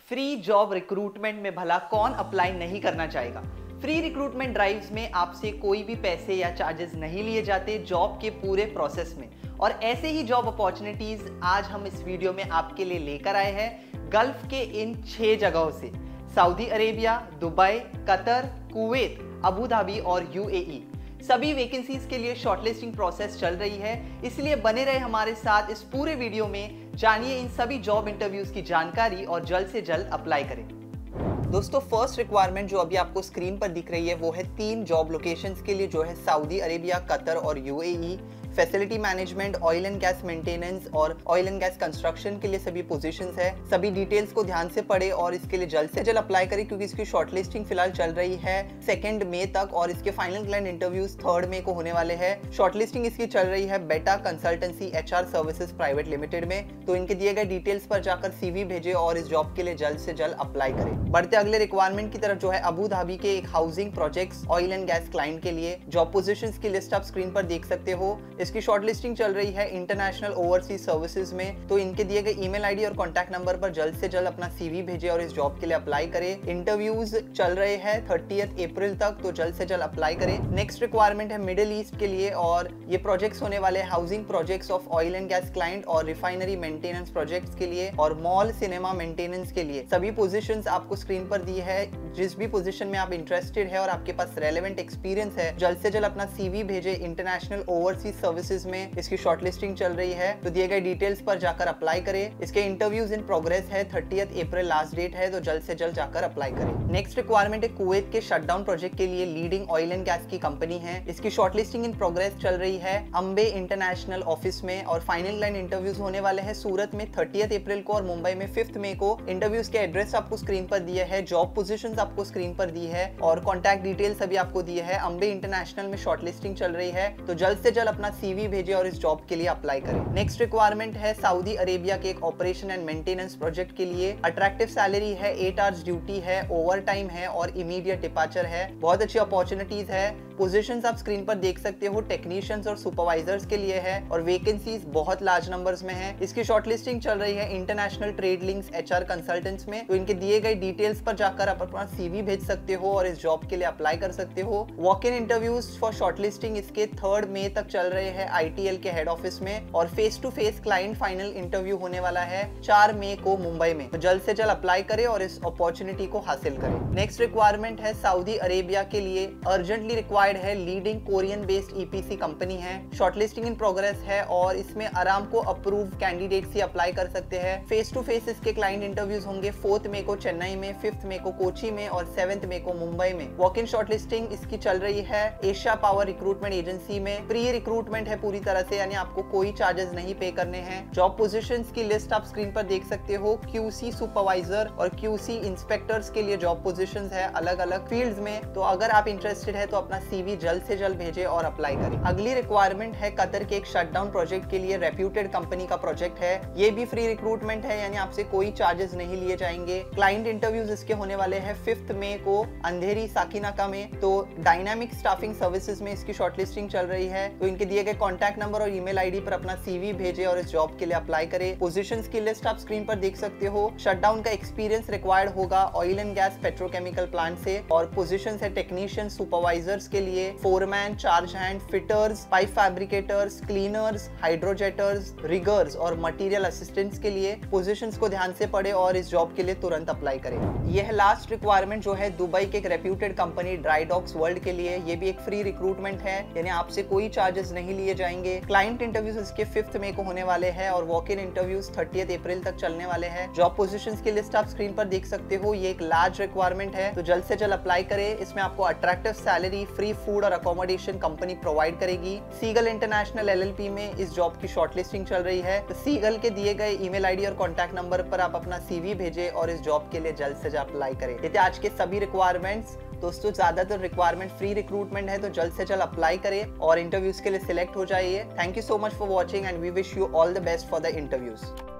Free job recruitment में भला कौन अप्लाई नहीं करना चाहेगा। फ्री रिक्रूटमेंट ड्राइव्स में आपसे कोई भी पैसे या चार्जेस नहीं लिए जाते जॉब के पूरे प्रोसेस में। और ऐसे ही जॉब अपॉर्चुनिटीज आज हम इस वीडियो में आपके लिए लेकर आए हैं गल्फ के इन 6 जगहों से। Saudi Arabia, Dubai, Qatar, Kuwait, Abu Dhabi और यूएई। सभी वैकेंसीज के लिए शॉर्टलिस्टिंग प्रोसेस चल रही है, इसलिए बने रहे हमारे साथ इस पूरे वीडियो में। जानिए इन सभी जॉब इंटरव्यूज की जानकारी और जल्द से जल्द अप्लाई करें। दोस्तों, फर्स्ट रिक्वायरमेंट जो अभी आपको स्क्रीन पर दिख रही है वो है 3 जॉब लोकेशंस के लिए, जो है सऊदी अरेबिया, कतर और UAE. Facility management, oil and gas maintenance और ऑयल एंड गैस कंस्ट्रक्शन के लिए सभी पोजीशंस है। सभी डिटेल्स को ध्यान से पढ़े और इसके लिए जल्द से जल्द अप्लाई करें, क्योंकि इसकी शॉर्टलिस्टिंग फिलहाल चल रही है 2 मई तक और इसके फाइनल क्लाइंट इंटरव्यूज 3 मई को होने वाले हैं। शॉर्टलिस्टिंग इसकी चल रही है Beta consultancy HR services private limited में। तो इनके दिए गए डिटेल्स पर जाकर सीवी भेजे और इस जॉब के लिए जल्द से जल्द अप्लाई करें। बढ़ते अगले रिक्वायरमेंट की तरफ, जो है अबू धाबी के एक housing projects oil and gas client के लिए। जॉब पोजीशंस की लिस्ट आप स्क्रीन पर देख सकते हो। इसकी शॉर्टलिस्टिंग चल रही है इंटरनेशनल ओवरसीज सर्विसेज में। तो इनके दिए गए ईमेल आईडी और कॉन्टैक्ट नंबर पर जल्द से जल्द अपना सीवी भेजे और इस जॉब के लिए अप्लाई करें। इंटरव्यूज चल रहे हैं 30 अप्रैल तक, तो जल्द से जल्द अप्लाई करें। नेक्स्ट रिक्वायरमेंट है मिडिल ईस्ट के लिए और ये प्रोजेक्ट्स होने वाले housing projects of oil and gas client और रिफाइनरी मेंटेनेंस प्रोजेक्ट्स के लिए और मॉल सिनेमा मेंटेनेंस के लिए। सभी पोजीशंस आपको स्क्रीन पर दी है। जिस भी पोजीशन में आप इंटरेस्टेड है और आपके पास रेलेवेंट एक्सपीरियंस है, जल्द से जल्द अपना सीवी भेजे इंटरनेशनल ओवरसीज सर्विसेज में। इसकी शॉर्टलिस्टिंग चल रही है, तो दिए गए डिटेल्स पर जाकर अप्लाई करें। इसके इंटरव्यूज इन प्रोग्रेस है, 30 अप्रैल लास्ट डेट है, तो जल्द से जल्द जाकर अप्लाई करें। नेक्स्ट रिक्वायरमेंट है कुवैत के शटडाउन प्रोजेक्ट के लिए लीडिंग ऑयल एंड गैस की कंपनी है। इसकी शॉर्टलिस्टिंग इन प्रोग्रेस चल रही है अंबे इंटरनेशनल ऑफिस में और फाइनल लाइन इंटरव्यूज होने वाले हैं सूरत में 30 अप्रैल को और मुंबई में 5 मई को। इंटरव्यूज के एड्रेस आपको स्क्रीन पर दिए है, जॉब पोजीशंस आपको स्क्रीन पर दी है और कॉन्टैक्ट डिटेल्स अभी आपको दिए है। अंबे इंटरनेशनल में शॉर्टलिस्टिंग चल रही है, तो जल्द से जल्द अपना सीवी भेजे और इस जॉब के लिए अप्लाई करें। नेक्स्ट रिक्वायरमेंट है सऊदी अरेबिया के एक ऑपरेशन एंड मेंटेनेंस प्रोजेक्ट के लिए। अट्रैक्टिव सैलरी है, 8 आवर्स ड्यूटी है, ओवर टाइम है और इमीडिएट डिपार्चर है। बहुत अच्छी अपॉर्चुनिटीज है। पोजीशंस आप स्क्रीन पर देख सकते हो, टेक्नीशियंस और सुपरवाइजर्स के लिए है और वैकेंसीज बहुत लार्ज नंबर्स में है। इसकी शॉर्टलिस्टिंग चल रही है international trade links HR consultants में। तो इनके दिए गए डिटेल्स पर जाकर आप अपना सीवी भेज सकते हो और इस जॉब के लिए अप्लाई कर सकते हो। Walk in interviews for shortlisting इसके 3 मई तक चल रहे हैं आईटीएल के हेड ऑफिस में और face to face client final interview होने वाला है 4 मई को मुंबई में। तो जल्द से जल्द अप्लाई करें और इस अपॉर्चुनिटी को हासिल करें। नेक्स्ट रिक्वायरमेंट है सऊदी अरेबिया के लिए अर्जेंटली रिक्वायर्ड है leading Korean based EPC company है। शॉर्टलिस्टिंग इन प्रोग्रेस है और इसमें अरामको अप्रूव कैंडिडेट्स ही अप्लाई कर सकते हैं। फेस टू फेस इसके क्लाइंट इंटरव्यूज होंगे 4 मई को चेन्नई में, 5 मई को कोची में और 7 मई को मुंबई में। वॉक इन शॉर्टलिस्टिंग इसकी चल रही है एशिया पावर रिक्रूटमेंट एजेंसी में। प्री रिक्रूटमेंट है पूरी तरह से, यानी आपको कोई चार्जेस नहीं पे करने हैं। जॉब पोजीशंस की लिस्ट आप स्क्रीन पर देख सकते हो। क्यूसी सुपरवाइजर और क्यूसी इंस्पेक्टर्स के लिए जॉब पोजीशंस है अलग अलग फील्ड्स में। तो अगर आप इंटरेस्टेड है तो अपना सीवी जल्द से जल्द भेजे और अप्लाई करें। अगली रिक्वायरमेंट है कतर के एक शटडाउन प्रोजेक्ट के लिए, रेप्यूटेड कंपनी का प्रोजेक्ट है। ये भी फ्री रिक्रूटमेंट है, यानी आपसे कोई चार्जेस नहीं लिए जाएंगे। क्लाइंट इंटरव्यूज इसके होने वाले हैं 5 मई को अंधेरी साकिनाका में। तो डायनामिक स्टाफिंग सर्विसेज में इसकी शॉर्टलिस्टिंग चल रही है। तो इनके दिए गए कॉन्टैक्ट नंबर और ईमेल आईडी पर अपना सीवी भेजे और इस जॉब के लिए अप्लाई करें। पोजीशंस की लिस्ट आप स्क्रीन पर देख सकते हो। शटडाउन का एक्सपीरियंस रिक्वायर्ड होगा oil and gas petrochemical plant से और पोजीशंस है टेक्नीशियन सुपरवाइजर्स के लिए, foreman, charge hand, fitters, pipe fabricators, cleaners, hydrojetters, riggers और मटेरियल असिस्टेंट्स के लिए। पोजीशंस को ध्यान से पढ़े और इस जॉब के लिए तुरंत अप्लाई करें। यह लास्ट रिक्वायरमेंट जो है दुबई के एक रेप्यूटेड कंपनी ड्राईडॉक्स वर्ल्ड के लिए। ये भी एक फ्री रिक्रूटमेंट है, यानी आपसे कोई चार्जेस नहीं लिए जाएंगे। क्लाइंट इंटरव्यूज इसके 5 मई को होने वाले हैं और वॉक इन इंटरव्यूज 30 अप्रैल तक चलने वाले हैं। जॉब पोजीशंस की लिस्ट आप स्क्रीन पर देख सकते हो। ये एक लार्ज रिक्वायरमेंट है, तो जल्द से जल्द अप्लाई करें। इसमें आपको अट्रैक्टिव सैलरी, फ्री फूड और अकोमोडेशन कंपनी प्रोवाइड करेगी। सीगल इंटरनेशनल एलएलपी में इस जॉब की शॉर्टलिस्टिंग चल रही है। तो सीगल के दिए गए ईमेल आईडी और कॉन्टैक्ट नंबर पर आप अपना सीवी भेजे और इस जॉब के लिए जल्द से जल्द अप्लाई करें। ये थे आज के सभी रिक्वायरमेंट्स। दोस्तों, ज्यादातर रिक्वायरमेंट फ्री रिक्रूटमेंट है, तो जल्द से जल्द अप्लाई करें और इंटरव्यूज के लिए सिलेक्ट हो जाइए। Thank you so much for watching and we wish you all the best for the interviews.